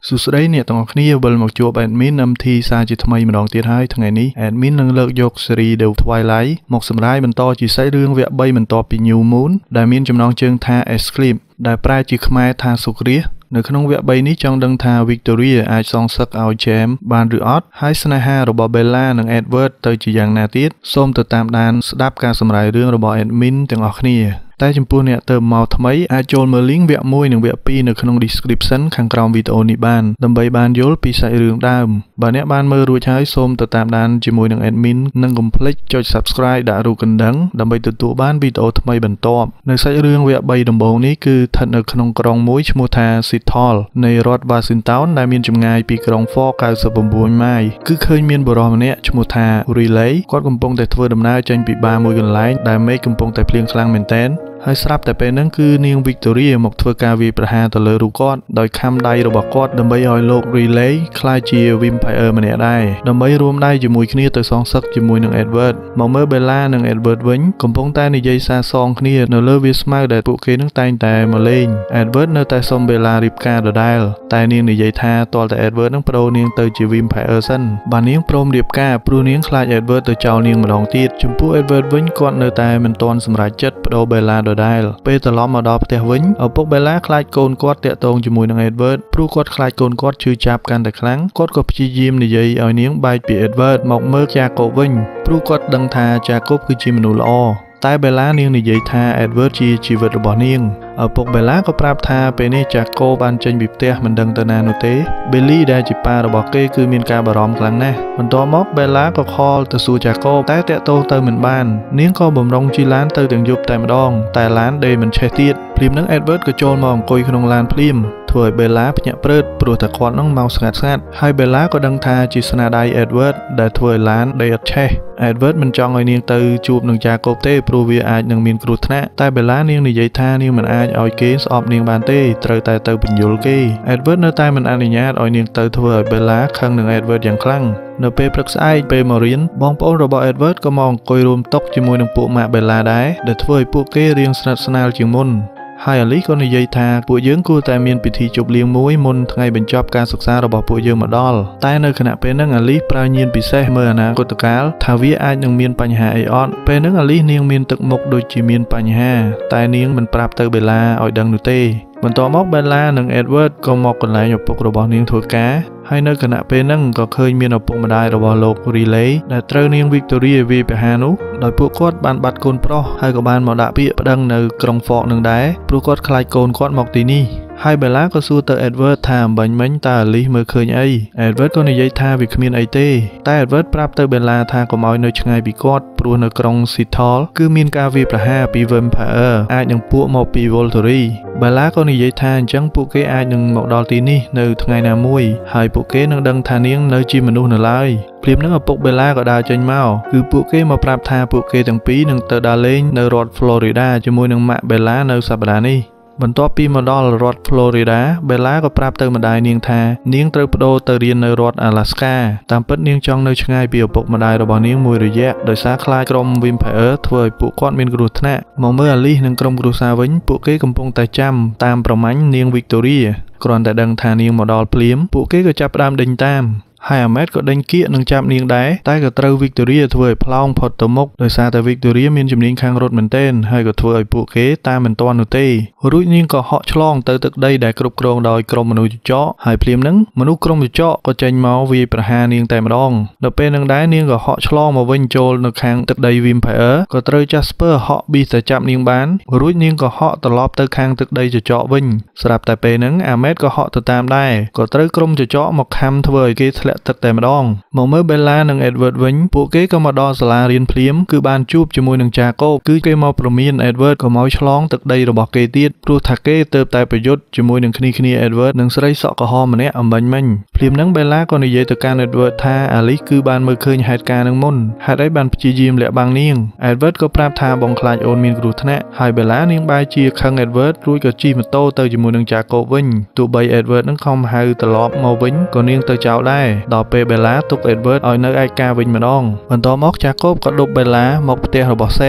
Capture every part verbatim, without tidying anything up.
สุดท้ายเนี่ยต้องขี้เบลมาจวบแอดมินนำทีซาจิตทำไมมาลองเตียให้ทั้งไงนี้แอดมินนั่งเลิกยกซีรีเดลทวายไลท์หมกสำรายมันต่อจีใส่เรื่องเวะใบมันต่อปีนิวมูนได้มีนจำลองเชิงทาเอสคลิปได้ปลายจีขมายทาสุกเรียในขนมเวะใบนี้จังดังทาวิกตอเรียอาจซองสักเอาแจมบานหรือออสไฮสนาฮาระบอบเบลล่าหนังเอ็ดเวิร์ดเตยจีอย่างนาติสส้มติดตามดานสดับการสำรายเรื่องระบอบแอดมินจังออกนี่แต่จำพวกเนี่ยเติมมาทำไมอาจโจลเมอร์ลิงเวะมวยหนึ่งเวะปีในขนมดีสคริปชั่นข้างกลางวิดีโอนี้บ้านดำใบบานโยลปีใส่เรื่องดามบานเนี้ยบานเมื่อรู้ใช้ส้มติดตามดานจีมวยหนังแอดมินนั่งคอมเพล็กจด subscribe ด่ารู้กันดังดำใบตัวตัวบ้านวิดีโอทำไมบันตอบในใส่เรื่องเวะใบดำโบนี้คือทันในขนมกรองมวยชมูทาซิทอลในรัฐวาชิงตันได้มีจำงายปีกรองฟอกการสบบบุญไม้คือเคยมีบรอมเนี้ยชมูทารีเลย์กอดกำปงแต่เทวดำนาจันปีบามวยกันไลน์ได้ไม่กำปงแต่เพลียงคลังเหม็นเต้นให้ทราบแต่เป็นนั่นคือเนียงวิกตอเรียหมกเทวกาวีประหารตะเลรูกอดโดยคำใดระบบกอดดำใบออยโลกรีเลย์คลายจีวิมไพเออร์มาเนี่ยได้ดำใบรวมได้จมูกขี้ตัวซองซักจมูกหนึ่งเอ็ดเวิร์ดมองเมื่อเบลล่าหนึ่งเอ็ดเวิร์ดวิ่งกำปงใต้ในใจซาซองขี้เนเลวิสมาเดปุเกนั่งใต้แต่มาเลนเอ็ดเวิร์ดเนแต่ซอมเบลล่าริบกาเดได้แต่เนียงในใจทาตัวแต่เอ็ดเวิร์ดนั่งโปรเนียงเตยจีวิมไพเออร์สันบานเนียงโปรมริบกาปรูเนียงคลายเอ็ดเวิร์ดตัวเจ้าเนียงมาลองตีดจมูกเอ็ดเวิร์ดวิ่งกอดเนแต่มันตอนสำหรับจัดโปรเบลล่าเดได้เปตล้อมมาดอปเตะวิ่งเอาพวกเบลล่าคลายโกนกอดเตะตรงจมูกนางเอ็ดเวิร์ดพรูกอดคลายโกนกอดชื่อจับกันแต่ครั้งกอดก็พยายามในใจเอาเนี้ยใบปีเอ็ดเวิร์ดหมกเมื่อจากโกวิ่งพรูกอดดังทาจากกบคือจิมนูลอใต้เบลล่าเนียงในใจทาเอ็ดเวิร์ดจีชีวิตระบอบเนียงเอาพวกเบลล่าก็ปราบทาไปนี่จากโกบันเจนบิบเตะมันดังตนาโนเตเบลลี่ได้จิปาระบอกเกย์คือมีการบารอมครั้งแน่มันตัวม็อกเบลล่าก็คอลตะสูจากโกแต่เตะโตเตอเหมือนบ้านเนียงก็บ่มรงจีล้านเตอถึงยุบแต่มาดองแต่ล้านเดย์มันเชติดพริมนังเอ็ดเวิร์ดก็โจลมองกุยขนมลานพริมถวยเบลล่าพญเปิดปลุกตะคอนน้องเมาสกัดสัดให้เบลล่าก็ดังทาจิสนาไดเอ็ดเวิร์ดได้ถวยล้านเดย์เช่เอ็ดเวิร์ดมันจองไอเนียงเตอจูบหนึ่งจากโกเต้ปรูวีอาจหนึ่งมีนกรุธนะแต่เบลล่าเนียงในใจท่าเนียงมันอาจเอาเกสออบเนียงบานเต้เตยแต่เตยเป็นยูลเกเอ็ดเวิร์ดเนื้อใต้มันอนุญาตเอาเนียงเตยถวยเบลล่าครั้งหนึ่งเอ็ดเวิร์ดอย่างคลั่งเนื้อเปปรักไซเปมอรินบองโป้ระบอบเอ็ดเวิร์ดก็มองกุยรวมตกจมูกหนึ่งปูมาเบลล่าได้เดือดถวยปูเกเรียงสนับสนาจิงมุนให้อลิก็ในใจทาปูเยื้องกูแต่มีนปิธีจบเลี้ยงมุ้ยมุนไงเป็นจอบการศึกษาระบบปูเยื้องมาดอลแต่ในขณะเป็นนักอลิปราณีนปิเซเมื่อนะกตกาลทาวิอาจยังมีนปัญหาไอออนเป็นนักอลิเนียงมีนตึกมกโดยจีมีนปัญหาแต่เนียงมันปราบเตอร์เบลาอ่อยดังนุเต้บนตัวม็อกเบลล่าหนึ่งเอ็ดเวิร์ดก็มอกกันหลายหยกปกระบอกเนียงถั่วกาให้ในขณะเป็นนั่งก็เคยมีนปกมาได้ระบบโลกรีเลย์แต่เตอร์เนียงวิกตอเรียวีไปฮานุโดยพวกกอดบานบัดโกนโปรให้กับบานหมอดาปีประดังในกรงฟอกหนึ่งได้พวกกอดคลายโกนกอดหมอกตีนี่ให้เบลล่าก็สู้เตอร์เอ็ดเวิร์ดถามบันมันตาลีเมื่อเคยไอเอ็ดเวิร์ดก็ในใจทาวิคมีนไอเต้แต่เอ็ดเวิร์ดปราบเตอร์เบลล่าทาก็มอยในช่างไอปีกอดปลัวในกรงซิทอลคือมีนกาวีประหาปีเวิร์มพาเออร์อาจยังพวกมอปีวอลทอรีเบลล่าก็ในใจทาจังพวกเกอาจยังหมอกดอลตีนี่ในทั้งไงนามวยให้พวกเกนังดังทาเนียงในจีมนุษย์ในไลเปลี่ยนนังปกเบลล่าก็ดาวเจนเมาคือพวกเกมาปราบทาพวกเกตั้งปีนังเตอร์ดาเลนในรัฐฟลอริดาจมวยนังมะเบลล่าในสัปดาห์นี้บนตัวปีมาดอลรัฐฟลอริดาเบลล่าก็ปราบเตอร์มาได้เนียงทาเนียงเตอร์ปโดเตอร์เรียนในรัฐ阿拉斯กาตามเปิดเนียงจองในช่างไอเปียวปกมาได้ระบอบเนียงมวยระยะโดยสาคลายกรมวิมไพเออร์ถวยปุกกอดมีนกรุธนะมองเมื่อลีนังกรมกรุซาวินปุกเกกำปงแต่จำตามประมาณเนียงวิกตอเรียกรอนแต่ดังทาเนียงมาดอลเปลี่ยมปุกเกก็จับตามดิงตามให้อเมริกก็ดังเกี้ยนังจับเนียงได้ใต้กับเตอร์วิกตอเรียถวยพลองพอตมกโดยซาแต่วิกตอเรียมีจำเนียงข้างรถเหมือนเต้นให้กับถวยปุกเกตามเหมือนตอนนุเต้รุ่ยนิ่งก็เหาะฉลองเตอร์ตึกได้ได้กรุบกรองโดยกรมมนุษย์เจาะให้เปลี่ยมนังมนุษย์กรมเจาะก็เจนมาวีประหารเนียงแต่มาดองโดยเป็นนังได้เนียงก็เหาะฉลองมาวิ่งโจลในข้างตึกได้วิมไพเออร์ก็เตอร์จัสเปอร์เหาะบีแต่จับเนียงบ้านรุ่ยนิ่งก็เหาะตลอดเตอร์ข้างตึกได้จะเจาะวิ่งสลับแต่เป็นนังอเมริกก็เหาะตามได้ก็เตอร์กรมจะเจาะมาคำถวยเกทเลตึกแต่มาดองมองเมื่อเบลล่าหนึ่งเอ็ดเวิร์ดวิงพวกเกก็มาดอสลาเรียนเพลียมคือบานจูบจมูกหนึ่งจากโก้คือเกมาประมีนเอ็ดเวิร์ดก็มาฉลองตึกใดระบอกเกตีดปลูทักเกเติบแต่ประยุทธ์จมูกหนึ่งคณีคณีเอ็ดเวิร์ดหนึ่งสไลด์สอกกระหอมันเนี่ยอัมบันมันเพลียมนั่งเบลล่าก็ในเยตการเอ็ดเวิร์ดท่าอาลิคือบานเมื่อเคยเหตุการณ์หนึ่งมุนหากได้บานจียิมและบางเนียงเอ็ดเวิร์ดก็ปราบทาบองคลายโอนมีนกรุธนะหายเบลล่าเนียงใบจีคังเอ็ดเวิร์ดรุ่ยกับจีมันโตเตอร์จมูกหนึ่งจากโก้วิงตัวใบเอ็ดเวิร์ดนั่งคอมหายตลอดมาวิงก็เนียงเตอร์เจ้าได้ดอกเปเบลล่าตุกเอ็ดเวิร์ดเอาเนื้อไอกาวิงมาดองบรรทอมอกจากโกบก็ดบเบลล่ามอกเตะระบบแซม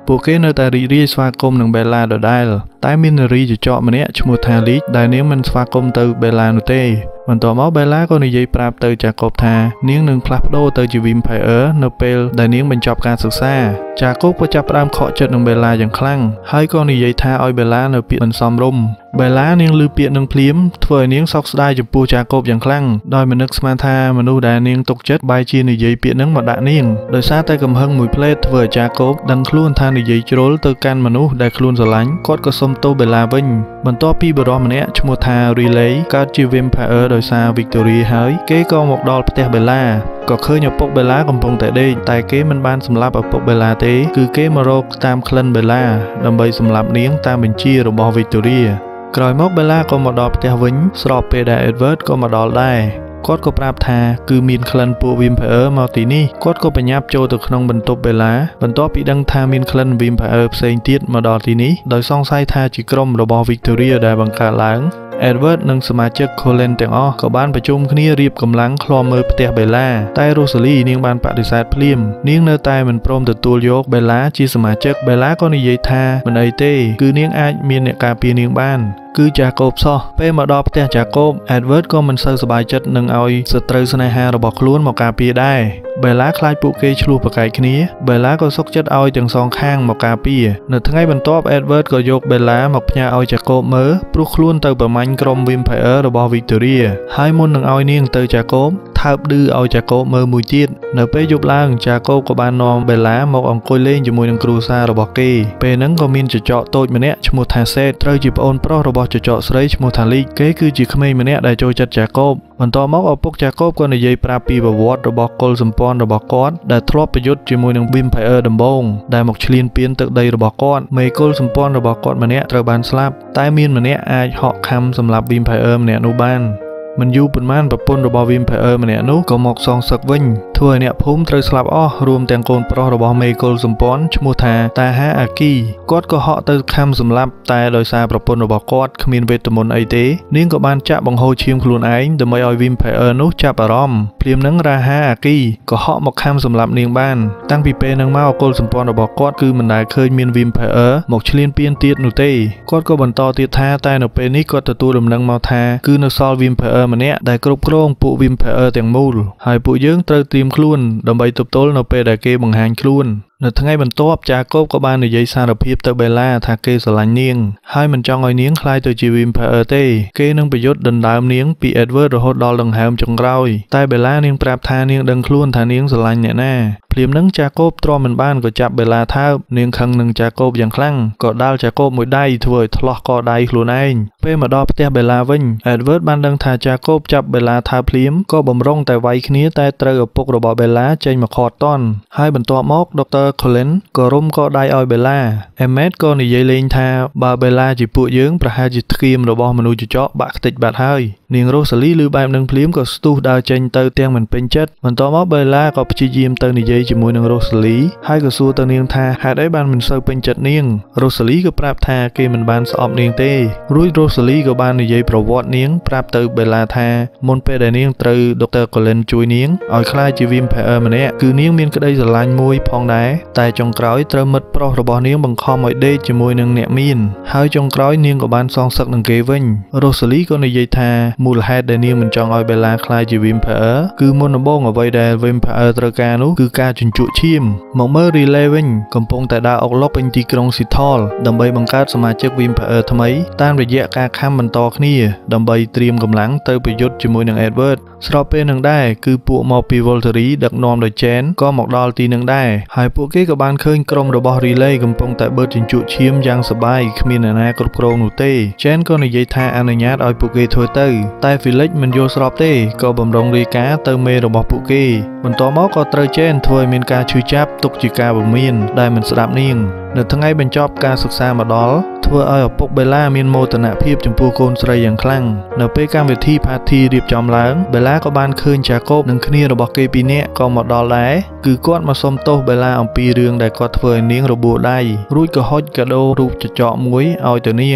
ពួកគេនៅតែរីករាយស្វាគមន៍នឹងបេឡាដដែលតែមាននារីចចកម្នាក់ឈ្មោះថាលីកដែលនាងមិនស្វាគមន៍ទៅបេឡានោះទេបន្ទាប់មកបេឡាក៏និយាយប្រាប់ទៅចាកូបថានាងនឹងផ្លាស់ប្ដូរទៅជា Vampire នៅពេលដែលនាងបញ្ចប់ការសិក្សាចាកូបក៏ចាប់ផ្ដើមខកចិត្តនឹងបេឡាយ៉ាងខ្លាំងហើយក៏និយាយថាឲ្យបេឡានៅពាក្យមិនសមរម្យបេឡានាងឮពាក្យនឹងភ្លាមធ្វើឲ្យនាងសោកស្ដាយចំពោះចាកូបយ៉ាងខ្លាំងដោយមិននឹកស្មានថាមនុស្សដែលនាងទុកចិត្តបែរជានិយាយពាក្យនឹងមកដាក់នាងដោយសារតែកំហឹងមួយផ្លេតធ្វើឲ្យចាកូបដឹងខ្លួនថានិយាយជ្រុលទៅកាន់មនុស្សដែលខ្លួនស្រឡាញ់គាត់ក៏សុំទោសបេឡាវិញបន្ទាប់ពីបរិសម្នាក់ឈ្មោះថា Riley កើតជា Vampire ដោយសារ Victoria ហើយគេក៏មកដល់ផ្ទះបេឡាក៏ឃើញឪពុកបេឡាកំពុងតែដេកតែគេមិនបានសម្លាប់ឪពុកបេឡាទេគឺគេមករកតាមក្លិនបេឡាដើម្បីសម្លាប់នាងតាមបញ្ជារបស់ Victoria ក្រោយមកបេឡាក៏មកដល់ផ្ទះវិញស្របពេលដែល Edward ក៏មកដល់ដែរគាត់ក៏ប្រាប់ថាគឺមានក្លិនពួក Vampire មកទីនេះគាត់ក៏បញ្ញាប់ចូលទៅក្នុងបន្ទប់បេឡាបន្ទាប់ពីដឹងថាមានក្លិន Vampire ផ្សេងទៀតមកដល់ទីនេះដោយសង្ស័យថាជាក្រុមរបស់ Victoria ដែលបង្កើតឡើង Edward និងសមាជិក Colin ទាំងអស់ក៏បានប្រជុំគ្នារៀបកម្លាំងឃ្លាំមើលផ្ទះបេឡាតែ Rosalie នាងបានបដិសេធភ្លាមនាងនៅតែមិនព្រមទទួលយកបេឡាជាសមាជិកបេឡាក៏និយាយថាមិនអីទេគឺនាងអាចមានអ្នកការពារនាងបានគឺចាកូបសោះពេលមកដល់ផ្ទះចាកូប Edward ក៏មិនសូវសប្បាយចិត្តនឹងឲ្យសត្រូវស្នេហារបស់ខ្លួនមកការពារដែរបេឡាខ្លាចពួកគេឆ្លោះប្រកែកគ្នាបេឡាក៏សុខចិត្តឲ្យទាំងសងខាងមកការពារនៅថ្ងៃបន្ទាប់ Edward ក៏យកបេឡាមកផ្ញើឲ្យចាកូបមើលព្រោះខ្លួនទៅប្រមាញ់ក្រុម Vampire របស់ Victoria ហើយមុននឹងឲ្យនាងទៅចាកូបថើបឌឺឲ្យចាកូបមើលមួយទៀតនៅពេលយប់ឡើងចាកូបក៏បាននាំបេឡាមកអង្គុយលេងជាមួយនឹងគ្រួសាររបស់គេពេលហ្នឹងក៏មានចចកតូចម្នាក់ឈ្មោះថាសេតត្រូវជាប្អូនប្រុសរបស់ចចកស្រីឈ្មោះថាលីកគេគឺជាក្មេងម្នាក់ដែលចូលចិត្តចាកូបបន្ទាប់មកឪពុកចាកូបក៏និយាយប្រាប់ពីប្រវត្តិរបស់កុលសម្ព័ន្ធរបស់គាត់ដែលធ្លាប់ប្រយុទ្ធជាមួយនឹង Vampire ដំបូងដែលមកឈ្លានពានទឹកដីរបស់គាត់មេកុលសម្ព័ន្ធរបស់គាត់ម្នាក់ត្រូវបានស្លាប់តែមានម្នាក់អាចហក់ខំសម្លាប់ Vampire ម្នាក់នោះបានមិនយូរប៉ុន្មានប្រពន្ធរបស់ Vampire ម្នាក់នោះក៏មកសងសឹកវិញធ្វើឲ្យអ្នកភូមិត្រូវស្លាប់អស់រួមទាំងកូនប្រុសរបស់មេកុលសម្ព័ន្ធឈ្មោះថាតាហាអាគីគាត់ក៏ហក់ទៅខំសម្លាប់តែដោយសារប្រពន្ធរបស់គាត់គ្មានវេទមន្តអីទេនាងក៏បានចាក់បង្ហូរឈាមខ្លួនឯងដើម្បីឲ្យ Vampire នោះចាប់អារម្មណ៍ភ្លាមនឹងរាហាអាគីក៏ហក់មកខំសម្លាប់នាងបានតាំងពីពេលហ្នឹងមកកុលសម្ព័ន្ធរបស់គាត់គឺមិនដែលឃើញមាន Vampire មកឈ្លានពានទៀតនោះទេគាត់ក៏បន្តទៀតថាតែនៅពេលនេះគាត់ទទួលដំណឹងមកថាគឺនៅសល់ Vampire ម្នាក់ដែលគ្រប់គ្រងពួក Vampire ទាំងមូលហើយពួកយើងត្រូវត្រៀមខ្លួនដើម្បីទប់ទល់នៅពេលដែលគេបង្ហាញខ្លួននៅថ្ងៃបន្ទាប់ចាកូបក៏បាននិយាយសារភាពទៅបេឡាថាគេស្រឡាញ់នាងហើយមិនចង់ឲ្យនាងក្លាយទៅជា Vampire ទេគេនឹងប្រយុទ្ធដណ្ដើមនាងពី Edward រហូតដល់ដង្ហើមចុងក្រោយតែបេឡានាងប្រាប់ថានាងដឹងខ្លួនថានាងស្រឡាញ់អ្នកណាភ្លាមនឹងចាកូបទ្រាំមិនបានក៏ចាប់បេឡាថើបនាងខឹងនឹងចាកូបយ៉ាងខ្លាំងក៏ដាល់ចាកូបមួយដៃធ្វើឲ្យឆ្លោះកដៃខ្លួនឯងពេលមកដល់ផ្ទះបេឡាវិញ Edward បានដឹងថាចាកូបចាប់បេឡាថើបភ្លាមក៏បំរុងតែវាយគ្នាតែត្រូវឪពុករបស់បេឡាចេញមកខាត់តន់ហើយបន្ទាប់មកដុកទ័រ Colin ក៏រុំកដៃឲ្យបេឡា Emmet ក៏និយាយលេងថាបើបេឡាជាពួកយើងប្រហែលជាធ្គាមរបស់មនុស្សចចកបាក់ខ្ទេចបាត់ហើយនាង Rosalie ឮបែបនឹងភ្លាមក៏ស្ទុះដើរចេញទៅទាំងមិនពេញចិត្តបន្ទាប់មកបេឡាក៏ព្យាយាមទៅនិយាយជាមួយនឹង Rosalie ហើយក៏សួរទៅនាងថាហេតុអីបានមិនសូវពេញចិត្តនាង Rosalie ក៏ប្រាប់ថាគេមិនបានស្អប់នាងទេរួច Rosalie ក៏បាននិយាយប្រវត្តិនាងប្រាប់ទៅបេឡាថាមុនពេលដែលនាងត្រូវដុកទ័រ Colin ជួយនាងឲ្យក្លាយជា Vampire ម្នាក់គឺនាងមានក្តីស្រឡាញ់មួយផងដែរតែចុងក្រោយត្រូវមិត្តប្រុសរបស់នាងបង្ខំឲ្យដេកជាមួយនឹងអ្នកមានហើយចុងក្រោយនាងក៏បានសងសឹកនឹងគេវិញ Rosalie ក៏និយាយថាមូលហេតុដែលនាងមិនចង់ឲ្យបេឡាក្លាយជា Vampire គឺមុនដំបូងអ្វីដែល Vampire ត្រូវការនោះគឺការជញ្ជក់ឈាមមកមើល Riley វិញកំពុងតែដើរអុកឡុកពេញទីក្រុង Seattle ដើម្បីបង្កើតសមាជិក Vampire ថ្មីតាមរយៈការខំបន្តគ្នាដើម្បីត្រៀមកម្លាំងទៅប្រយុទ្ធជាមួយនឹង Edward ស្របពេលនឹងដែរគឺពួកមកពី Volturi ដឹកនាំដោយ Jane ក៏មកដល់ទីនឹងដែរហើយពួកគេក៏បានឃើញក្រុមរបស់ Riley កំពុងតែបឺតជញ្ជក់ឈាមយ៉ាងសប្បាយគ្មានអ្នកណាគ្រប់គ្រងនោះទេ Jane ក៏និយាយថាអនុញ្ញាតឲ្យពួកគេធ្វើទៅតែ Felix មិនយល់ស្របទេក៏បំរុងរាយការណ៍ទៅមេរបស់ពួកគេបន្ទាប់មកក៏ត្រូវ Jane ធ្វើឲ្យមានការឈឺចាប់ទុកជាការបំមានដែលមិនស្ដាប់នាងនៅថ្ងៃបញ្ចប់ការសិក្សាមកដល់ធ្វើឲ្យឪពុកបេឡាមានមោទនភាពចំពោះកូនស្រីយ៉ាងខ្លាំងនៅពេលកម្មវិធី Party រៀបចំឡើងបេឡាក៏បានឃើញចាកូបនិងគ្នារបស់គេពីរនាក់ក៏មកដល់ដែរគឺគាត់មកសុំទោសបេឡាអំពីរឿងដែលគាត់ធ្វើឲ្យនាងរបួសដៃរួចក៏ហុចកាដូរូបចចកមួយឲ្យទៅនាង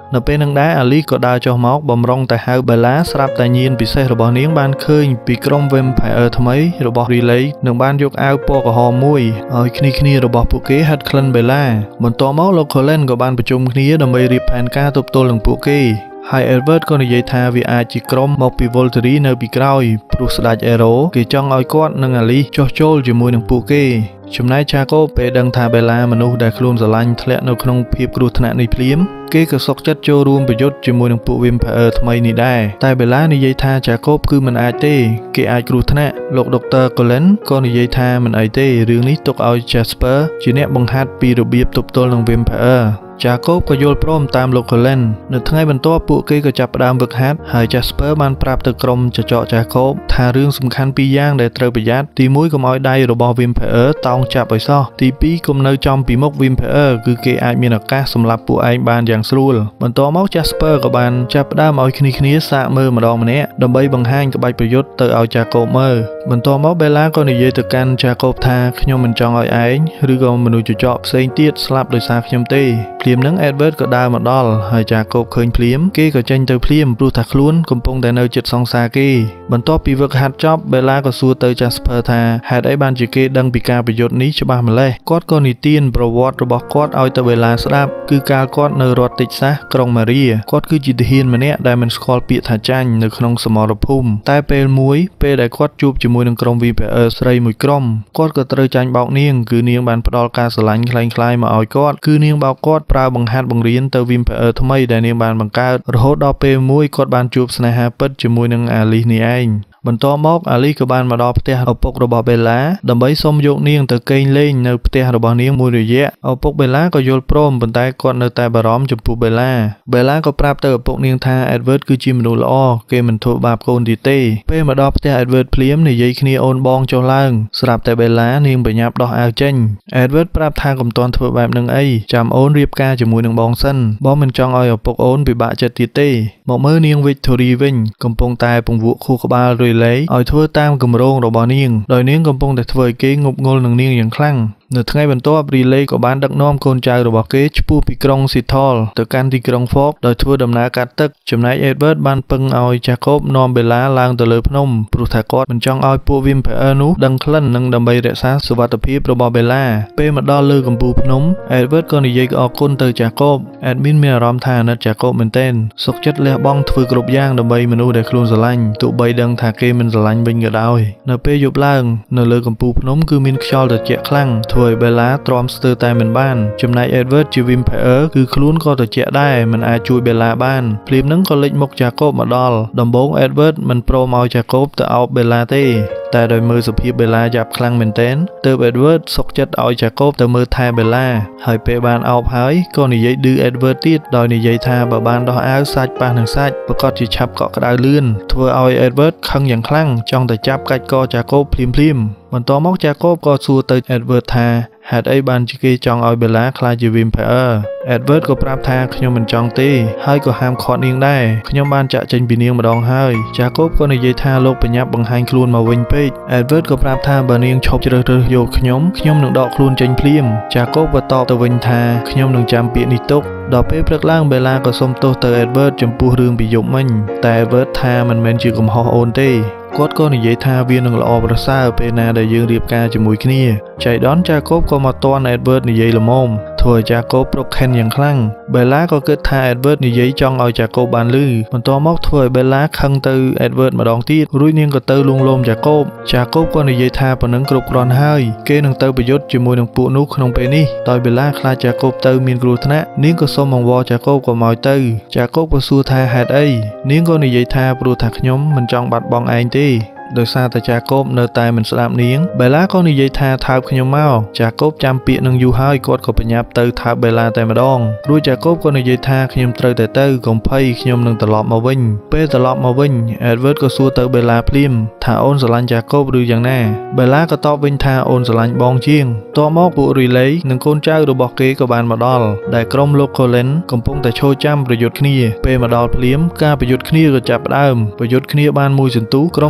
នៅពេលនឹងដែរអាលីក៏ដើរចុះមកបំរុងតែហៅបេឡាស្រាប់តែញៀនពិសេសរបស់នាងបានឃើញពីក្រុម Vampire ថ្មីរបស់ Riley នឹងបានយកអាវពណ៌ក្រហមមួយឲ្យគ្នាគ្នារបស់ពួកគេហិតក្លិនបេឡាបន្ទាប់មកលោក Cullen ក៏បានប្រជុំគ្នាដើម្បីរៀបផែនការទប់ទល់នឹងពួកគេហើយ Edward ក៏និយាយថាវាអាចជាក្រុមមកពី Volturi នៅពីក្រោយព្រោះស្ដេច Arrow គេចង់ឲ្យគាត់និង Alice ចុះចូលជាមួយនឹងពួកគេចំណែក Jacob ពេលដឹងថា Bella មនុស្សដែលខ្លួនស្រឡាញ់ធ្លាក់នៅក្នុងភាពគ្រោះថ្នាក់នេះភ្លាមគេក៏សុខចិត្តចូលរួមប្រយុទ្ធជាមួយនឹងពួក Vampire ថ្មីនេះដែរតែ Bella និយាយថា Jacob គឺមិនអាចទេគេអាចគ្រោះថ្នាក់លោក Doctor Cullen ក៏និយាយថាមិនអីទេរឿងនេះទុកឲ្យ Jasper ជាអ្នកបង្ហាត់ពីរបៀបទប់ទល់នឹង Vampire Jacob ក៏យល់ព្រមតាមលោក Cullen នៅថ្ងៃបន្ទាប់ពួកគេក៏ចាប់ផ្ដើមវឹកហាត់ហើយ Jasper បានប្រាប់ទៅក្រុមចចក Jacob ថារឿងសំខាន់ពីរយ៉ាងដែលត្រូវប្រយ័ត្នទីមួយ កុំឲ្យដៃរបស់ Vampire តោងចាប់ឲ្យសោះទីពីរ កុំនៅចំពីមុខ Vampire គឺគេអាចមានឱកាសសម្លាប់ពួកឯងបានយ៉ាងស្រួលបន្ទាប់មក Jasper ក៏បានចាប់ផ្ដើមឲ្យគ្នាគ្នាសាកមើលម្ដងម្នាក់ដើម្បីបង្ហាញក្បាច់ប្រយុទ្ធទៅឲ្យ Jacob មើលបន្ទាប់មក Bella ក៏និយាយទៅកាន់ Jacob ថាខ្ញុំមិនចង់ឲ្យឯងឬក៏មនុស្សចចកផ្សេងទៀតស្លាប់ដោយសារខ្ញុំទេភ្លាមនឹង Edward ក៏ដើរមកដល់ហើយ Jacob ឃើញភ្លាមគេក៏ចេញទៅភ្លាមព្រោះថាខ្លួនកំពុងតែនៅជិតសង្សារគេបន្ទាប់ពីវឹកហាត់ចប់ Bella ក៏សួរទៅ Jasper ថាហេតុអីបានជាគេដឹងពីការប្រយុទ្ធនេះច្បាស់ម្ល៉េះគាត់ក៏និទានប្រវត្តិរបស់គាត់ឲ្យទៅ Bella ស្ដាប់គឺកាលគាត់នៅរដ្ឋ Texas ក្រុង Maria គាត់គឺជាទាហានម្នាក់ដែលមិនស្គាល់ពាក្យថាចាញ់នៅក្នុងសមរភូមិតែពេលមួយពេលដែលគាត់ជួបជាមួយនឹងក្រុម Vampire ស្រីមួយក្រុមគាត់ក៏ត្រូវចាញ់បោកនាងគឺនាងបានផ្ដល់ការស្រឡាញ់คล้ายៗមកឲ្យគាត់គឺនាងបោកគាត់ប្រើបង្ហាត់បង្រៀនទៅ Vampire ថ្មីដែលនាងបានបង្កើតរហូតដល់ពេលមួយគាត់បានជួបស្នេហាពិតជាមួយនឹង Alice នេះឯងបន្ទាប់មក Alice ក៏បានមកដល់ផ្ទះឪពុករបស់ Bella ដើម្បីសុំយកនាងទៅគេងលេងនៅផ្ទះរបស់នាងមួយរយៈឪពុក Bella ក៏យល់ព្រមប៉ុន្តែគាត់នៅតែបារម្ភចំពោះ Bella Bella ក៏ប្រាប់ទៅឪពុកនាងថា Edward គឺជាមនុស្សល្អគេមិនធ្វើបាបកូនទៀតទេពេលមកដល់ផ្ទះ Edward ភ្លាមនិយាយគ្នាអូនបងចុះឡើងស្រាប់តែ Bella នាងបញ្ញាប់ដោះអាវចេញ Edward ប្រាប់ថាកុំទាន់ធ្វើបែបនឹងអីចាំអូនរៀបការជាមួយនឹងបងសិនបងមិនចង់ឲ្យឪពុកអូនពិបាកចិត្តទៀតទេមកមើលនាង Victory វិញកំពុងតែពង្វក់ខួរក្បាលរលេងឲ្យធ្វើតាមគម្រោងរបស់នាងដោយនាងកំពុងតែធ្វើឲ្យគេងប់ងល់នឹងនាងយ៉ាងខ្លាំងនៅថ្ងៃបន្ទាប់ Riley ក៏បានដឹកនាំកូនចៅរបស់គេឆ្ពោះពីក្រុង Seattle ទៅកាន់ទីក្រុង Fork ដោយធ្វើដំណើរកាត់ទឹកចំណែក Edward បានពឹងឲ្យ Jacob នាំ Bella ឡើងទៅលើភ្នំព្រោះថាគាត់មិនចង់ឲ្យពួក Vampire នោះដឹងក្លិននិងដើម្បីរក្សាសុវត្ថិភាពរបស់ Bella ពេលមកដល់លើកំពូលភ្នំ Edward ក៏និយាយអរគុណទៅ Jacob Admin មានអារម្មណ៍ថាអាណិត Jacob មែនទែនសុខចិត្តលះបង់ធ្វើគ្រប់យ៉ាងដើម្បីមនុស្សដែលខ្លួនស្រឡាញ់ទោះបីដឹងថាគេមិនស្រឡាញ់វិញក៏ដោយនៅពេលយប់ឡើងនៅលើកំពូលភ្នំគឺមានខ្យល់ត្រជាក់ខ្លាំងធ្វើឲ្យ Bella ទ្រាំស្ទើរតែមិនបានចំណែក Edward ជា Vampire គឺខ្លួនក៏ត្រជាក់ដែរមិនអាចជួយ Bella បានភ្លាមនឹងក៏លេចមុខ Jacob មកដល់ដំបូង Edward មិនព្រមឲ្យ Jacob ទៅអោប Bella ទេតែដោយមើលសភាព Bella យ៉ាប់ខ្លាំងមែនទែនទើប Edward សុកចិត្តឲ្យ Jacob ទៅមើលថែ Bella ហើយពេលបានអោបហើយក៏និយាយឌឺ Edward ទៀតដោយនិយាយថាបើបានដោះអាវសាច់ប៉ះនឹងសាច់ប្រកាសជាឆាប់កក់ក្ដៅលឿនធ្វើឲ្យ Edward ខឹងយ៉ាងខ្លាំងចង់តែចាប់កាច់ក Jacob ភ្លាមៗបន្ទាប់មក Jacob ក៏សួរទៅ Edward ថាហេតុអីបានជាគេចង់ឲ្យ Bella ក្លាយជា Vampire Edward ក៏ប្រាប់ថាខ្ញុំមិនចង់ទេហើយក៏ហាមឃាត់នាងដែរខ្ញុំបានចាក់ចេញពីនាងម្ដងហើយ Jacob ក៏និយាយថាលោកបញ្ញាប់បង្ហាញខ្លួនមកវិញពេក Edward ក៏ប្រាប់ថាបើនាងឈប់ជ្រើសរើសយកខ្ញុំខ្ញុំនឹងដកខ្លួនចេញភ្លាម Jacob ក៏តបទៅវិញថាខ្ញុំនឹងចាំពាក្យនេះទុកដល់ពេលព្រឹកឡើង Bella ក៏សុំទោសទៅ Edward ចំពោះរឿងពីយប់មិញតែ Edward ថាមិនមែនជាកំហុសអូនទេគាត់ក៏និយាយថាវានឹងល្អប្រសើរពេលណាដែលយើងរៀបការជាមួយគ្នាចៃដន្យ Jacob ក៏មកទាន់ Edward និយាយល្មមធ្វើឲ្យ Jacob ប្រកខិនយ៉ាងខ្លាំង Bella ក៏គិតថា Edward និយាយចង់ឲ្យ Jacob បានលឺបន្ទាប់មកធ្វើឲ្យ Bella ខឹងទៅ Edward ម្ដងទៀតរួចនាងក៏ទៅលួងលោម Jacob Jacob ក៏និយាយថាប៉ុណ្ណឹងគ្រប់គ្រាន់ហើយគេនឹងទៅប្រយុទ្ធជាមួយនឹងពួកនោះក្នុងពេលនេះដោយ Bella ខ្លាច Jacob ទៅមានគ្រោះថ្នាក់នាងក៏សុំអង្វរ Jacob ក៏មកទៅ Jacob ក៏សួរថាហេតុអីនាងក៏និយាយថាព្រោះថាខ្ញុំមិនចង់បាត់បង់ឯងទេដោយសារតែ Jacob នៅតែមិនស្ដាប់នាង Bella ក៏និយាយថាថើបខ្ញុំមក Jacob ចាំពាក្យនឹងយូរហើយគាត់ក៏បញ្ញាប់ទៅថើប Bella តែម្ដងរួច Jacob ក៏និយាយថាខ្ញុំត្រូវតែទៅកុំភ័យខ្ញុំនឹងត្រឡប់មកវិញពេលត្រឡប់មកវិញ Edward ក៏សួរទៅ Bella ភ្លាមថាអូនស្រឡាញ់ Jacob ឬយ៉ាងណា Bella ក៏តបវិញថាអូនស្រឡាញ់បងជាងតមកពួក Riley និងកូនចៅរបស់គេក៏បានមកដល់ដែលក្រុមលោក Cullen កំពុងតែឈរចាំប្រយុទ្ធគ្នាពេលមកដល់ភ្លាមការប្រយុទ្ធគ្នាក៏ចាប់ផ្ដើមប្រយុទ្ធគ្នាបានមួយសន្ទុះក្រុមចចក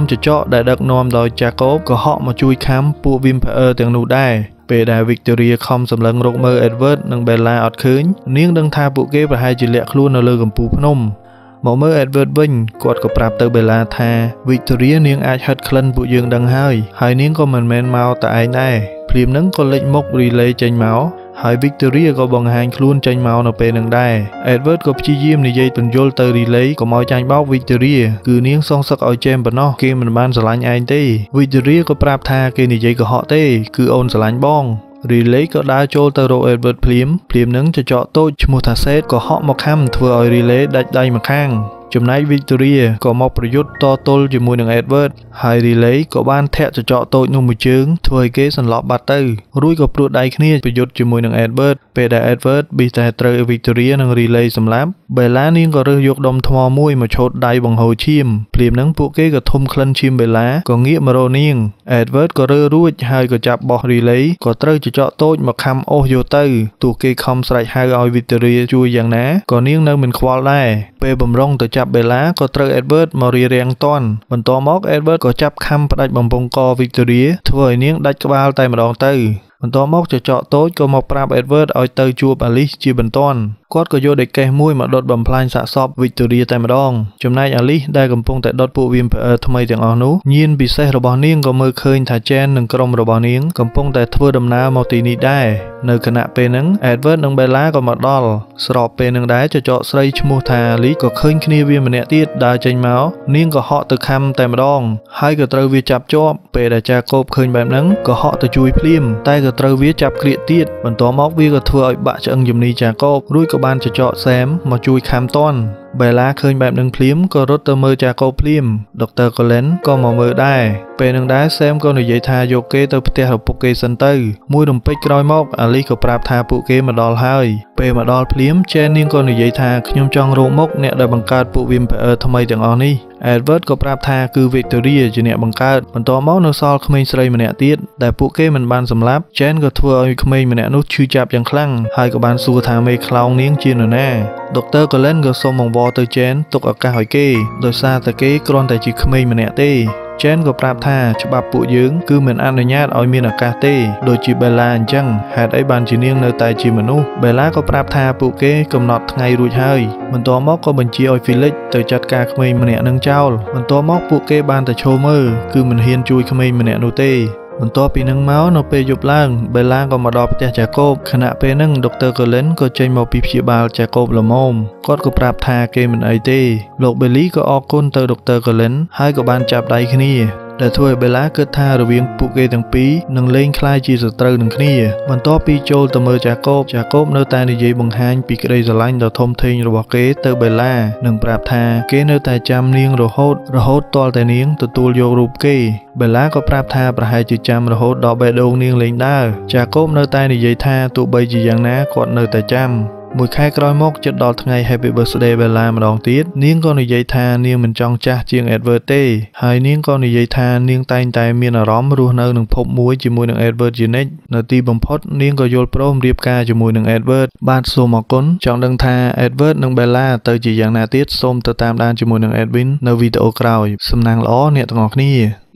ដែលដឹកនាំដោយ Jacob ក៏ហក់មកជួយខំពួក Vampire ទាំងនោះដែរពេលដែល Victoria ខំសម្លឹងរកមើល Edward និង Bella អត់ឃើញនាងដឹងថាពួកគេប្រហែលជាលាក់ខ្លួននៅលើកំពូលភ្នំមកមើល Edward វិញគាត់ក៏ប្រាប់ទៅ Bella ថា Victoria នាងអាចហិតក្លិនពួកយើងដឹងហើយហើយនាងក៏មិនមែនមកតែឯងដែរភ្លាមនឹងក៏លេចមុខ Relay ចេញមកហើយ Victoria ក៏បង្ហាញខ្លួនចេញមកនៅពេលនឹងដែរ Edward ក៏ព្យាយាមនិយាយបញ្យល់ទៅ Relay កុំឲ្យចាញ់បោក Victoria គឺនាងសងសឹកឲ្យ James ប៉ុណ្ណោះគេមិនបានស្រឡាញ់ឯងទេ Victoria ក៏ប្រាប់ថាគេនិយាយកុហកទេគឺអូនស្រឡាញ់បង Relay ក៏ដើរចូលទៅរក Edward ភ្លាមភ្លាមនឹងចចកតូចឈ្មោះថា Seth ក៏ហក់មកខំធ្វើឲ្យ Relay ដាច់ដៃម្ខាងចំណែក Victoria ក៏មកប្រយុទ្ធតទល់ជាមួយនឹង Edward ហើយ Relay ក៏បានធាក់ចចកតូចនោះមួយជើងធ្វើឲ្យគេសន្លប់បាត់ទៅរួចក៏ព្រួតដៃគ្នាប្រយុទ្ធជាមួយនឹង Edward ពេលដែល Edward ប៊ីតែត្រូវ Victoria និង Relay សម្លាប់ Bella នាងក៏រើសយកដុំថ្មមួយមកឆូតដៃបង្ហូរឈាមភ្លាមនឹងពួកគេក៏ធំក្លិនឈាម Bella ក៏ងាកមករកនាង Edward ក៏រើរួចហើយក៏ចាប់បោះ Relay ក៏ត្រូវចចកតូចមកខំអូសយកទៅទោះគេខំស្រែកហៅឲ្យ Victoria ជួយយ៉ាងណាក៏នាងនៅមិនខ្វល់ដែរពេលបំរុងទៅចាប់ Bella ក៏ត្រូវ Edward មករារាំងតន់បន្ទាប់មក Edward ក៏ចាប់ខំផ្ដាច់បំពង់ក Victoria ធ្វើឲ្យនាងដាច់ក្បាលតែម្ដងទៅបន្ទាប់មកចចកតូចក៏មកប្រាប់ Edward ឲ្យទៅជួប Alice ជាបន្ទាន់គាត់ក៏យកដេកកេះមួយមកដុតបំផ្លាញសាកសព Victoria តែម្ដងចំណែក Alice ដែលកំពុងតែដុតពួក Vampire ថ្មីទាំងអស់នោះញៀនពិសេសរបស់នាងក៏មើលឃើញថា Jane និងក្រុមរបស់នាងកំពុងតែធ្វើដំណើរមកទីនេះដែរនៅខណៈពេលហ្នឹង Edward និង Bella ក៏មកដល់ស្របពេលហ្នឹងដែរចចកស្រីឈ្មោះថា Alice ក៏ឃើញគ្នាវាម្នាក់ទៀតដើរចេញមកនាងក៏ហក់ទៅខំតែម្ដងហើយក៏ត្រូវវាចាប់ជាប់ពេលដែល Jacob ឃើញបែបហ្នឹងក៏ហក់ទៅជួយភ្លាមតែក៏ត្រូវវាចាប់ក្រៀកទៀតបន្ទាប់មកវាក៏ធ្វើឲ្យបាក់ឆ្អឹងជំនី Jacob រួចក៏បានចចក Sam មកជួយខំតន់ Bella ឃើញបែបនឹងភ្លាមក៏រត់ទៅមើល Jacob ភ្លាម Doctor Cullen ក៏មកមើលដែរពេលនឹងដែរ Sam ក៏និយាយថាយកគេទៅផ្ទះរបស់ពួកគេសិនទៅមួយរំពេចក្រោយមក Alice ក៏ប្រាប់ថាពួកគេមកដល់ហើយពេលមកដល់ភ្លាម Jane នាងក៏និយាយថាខ្ញុំចង់រកមុខអ្នកដែលបង្កើតពួក Vampire ថ្មីទាំងអស់នេះ Edward ក៏ប្រាប់ថាគឺ Victoria ជាអ្នកបង្កើតបន្ទាប់មកនៅសល់ក្មេងស្រីម្នាក់ទៀតដែលពួកគេមិនបានសម្លាប់ Jane ក៏ធ្វើឲ្យក្មេងម្នាក់នោះឈឺចាប់យ៉ាងខ្លាំងហើយក៏បានសួរថាមេខ្លោងនាងជានរណា Doctor Cullen ក៏សូមបង្វល់ទៅ Jane ទុកឱកាសឲ្យគេដោយសារតែគេគ្រាន់តែជាក្មេងម្នាក់ទេ Jane ក៏ប្រាប់ថាច្បាប់ពួកយើងគឺមិនអនុញ្ញាតឲ្យមានឱកាសទេដូចជា Bella អញ្ចឹងហេតុអីបានជានាងនៅតែជាមនុស្ស Bella ក៏ប្រាប់ថាពួកគេកំណត់ថ្ងៃរួចហើយបន្ទាប់មកក៏បញ្ជាឲ្យ Felix ទៅចាត់ការក្មេងម្នាក់នឹងចោលបន្ទាប់មកពួកគេបានតែឈរមើលគឺមិនហ៊ានជួយក្មេងម្នាក់នោះទេបន្ទាប់ពីនឹងមកនៅពេលយប់ឡើង Bella ក៏មកដល់ផ្ទះ Jacob ខណៈពេលហ្នឹង Doctor Cullen ក៏ចេញមកពីព្យាបាល Jacob ល្មមគាត់ក៏ប្រាប់ថាគេមិនអីទេលោក Billy ក៏អរគុណទៅ Doctor Cullen ហើយក៏បានចាប់ដៃគ្នាដែលធ្វើឲ្យ Bella គិតថារវាងពួកគេទាំងពីរនឹងលែងក្លាយជាសត្រូវនឹងគ្នាបន្ទាប់ពីចូលទៅមើល Jacob Jacob នៅតែនិយាយបង្ហាញពីក្តីស្រឡាញ់ដ៏ធំធេងរបស់គេទៅ Bella និងប្រាប់ថាគេនៅតែចាំនាងរហូតរហូតទាល់តែនាងទទួលយករូបគេ Bella ក៏ប្រាប់ថាប្រហែលជាចាំរហូតដល់បេះដូងនាងលែងដើរ Jacob នៅតែនិយាយថាទោះបីជាយ៉ាងណាគាត់នៅតែចាំមួយខែក្រោយមកជិតដល់ថ្ងៃ Happy Birthday Bella ម្ដងទៀតនាងក៏និយាយថានាងមិនចង់ចាស់ជាង Edward ទេហើយនាងក៏និយាយថានាងតែងតែមានអារម្មណ៍រស់នៅនឹងភពមួយជាមួយនឹង Edward ជានិច្ចនៅទីបំផុតនាងក៏យល់ព្រមរៀបការជាមួយនឹង Edward បាទសូមអរគុណចង់ដឹងថា Edward និង Bella ទៅជាយ៉ាងណាទៀតសូមទៅតាមដានជាមួយនឹង Edwin នៅវីដេអូក្រោយសំណាងល្អអ្នកទាំងអស់គ្នា